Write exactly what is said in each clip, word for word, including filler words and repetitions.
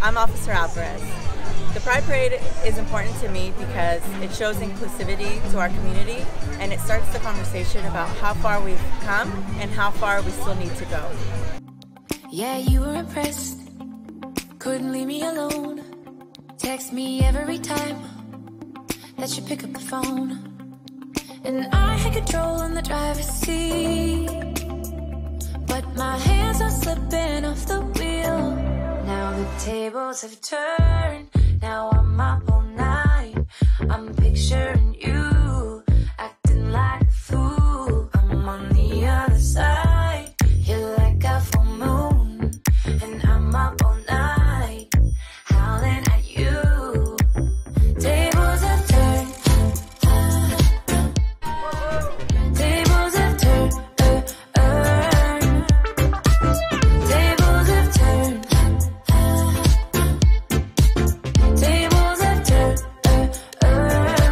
I'm Officer Alvarez. The Pride Parade is important to me because it shows inclusivity to our community, and it starts the conversation about how far we've come and how far we still need to go. Yeah, you were impressed, couldn't leave me alone. Text me every time that you pick up the phone. And I had control in the driver's seat, but my hands are slipping off the wheel. Now the tables have turned, now I'm up all night. I'm picturing you, acting like a fool. I'm on the other side, you're like a full moon, and I'm up all night, howling at you. Tables have turned, tables have turned, uh, uh. Tables have turned, tables have turned, uh,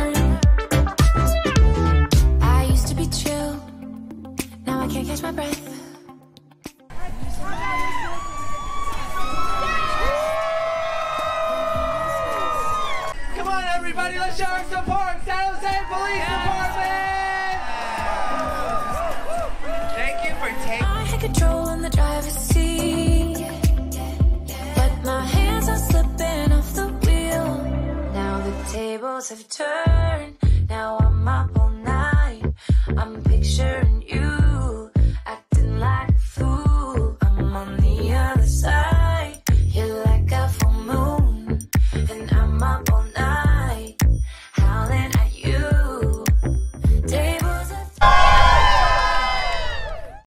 uh. I used to be chill, now I can't catch my breath.